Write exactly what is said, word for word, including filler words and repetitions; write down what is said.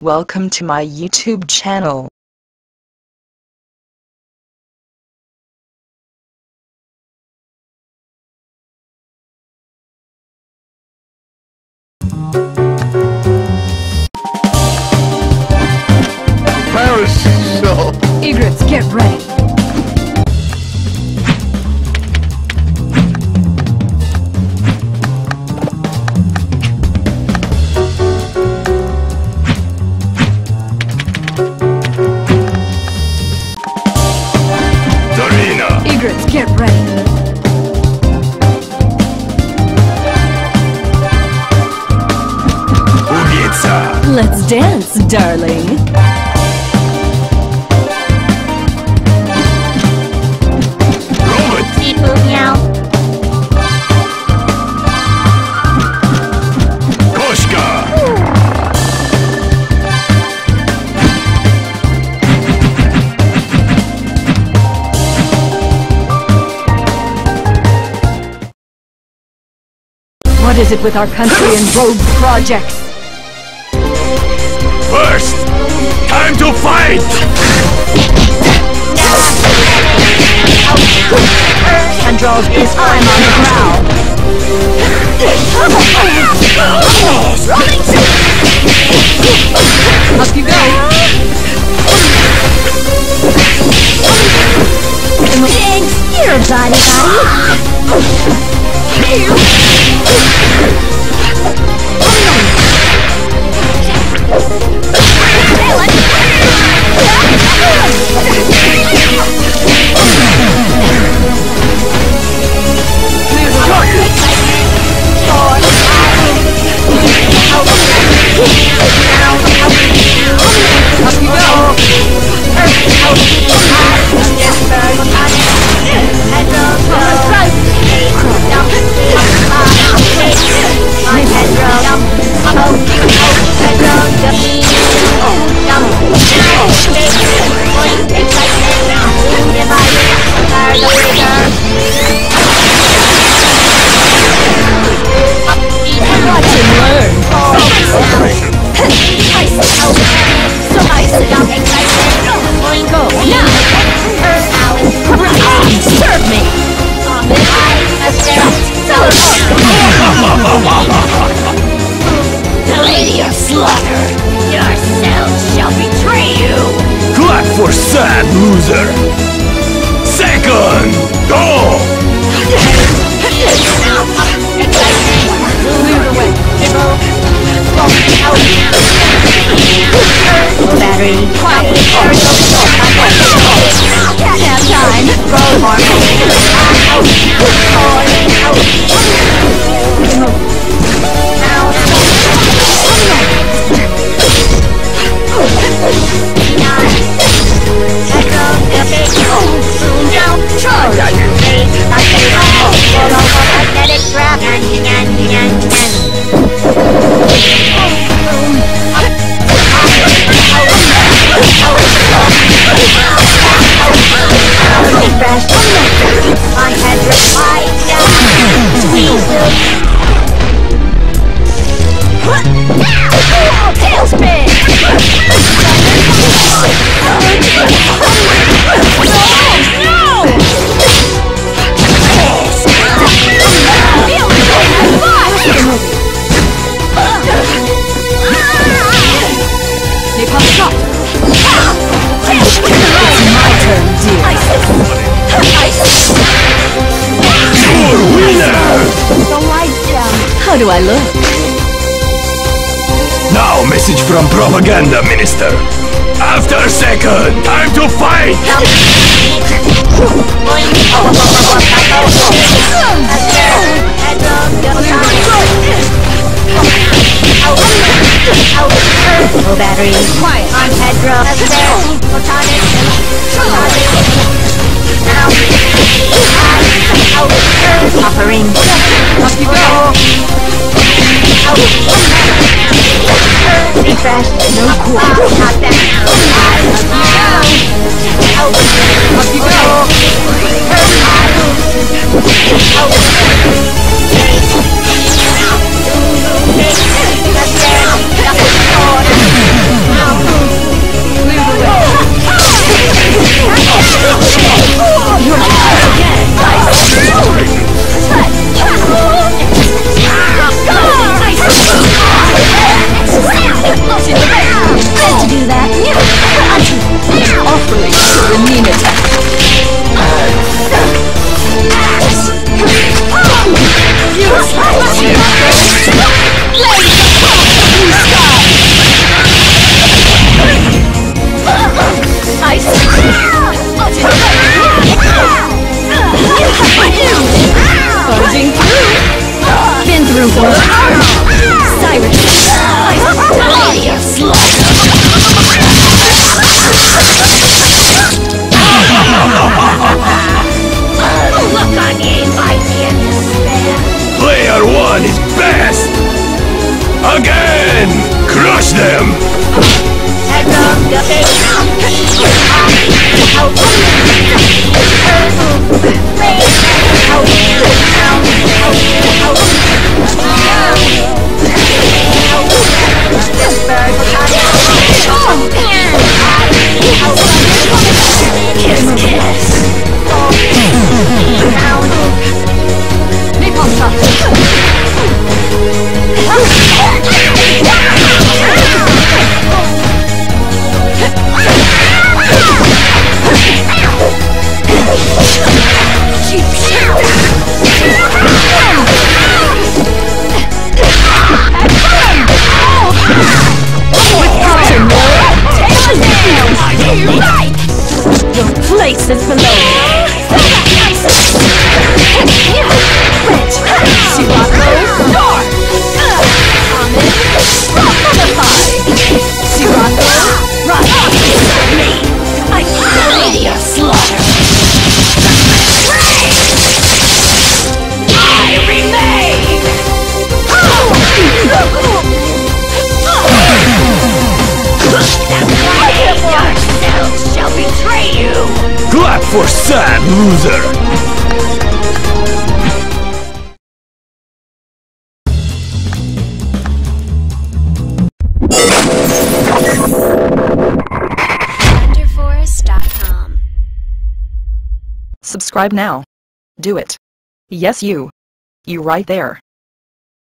Welcome to my YouTube channel. Parasol. Egrets, get ready. Dorina. Egrets, get ready. Ugica. Let's dance, darling. What is it with our country and rogue projects? First, time to fight! Andros is I'm on the prowl. Up you go. Thanks, here, buddy, buddy. The Lady of Slaughter, yourself shall betray you! Clap for sad loser! Second, go! Battery, quiet, can't have time. Roll my head right down. Tailspin! How do I look? Now message from Propaganda Minister. After second, time to fight! No battery. Quiet. On Pedro. Offering. Up you go. Refresh. No cool. Not that. Up you go. shall betray you! Clap for sad loser! Wonderforce dot com. Subscribe now. Do it. Yes, you. You right there.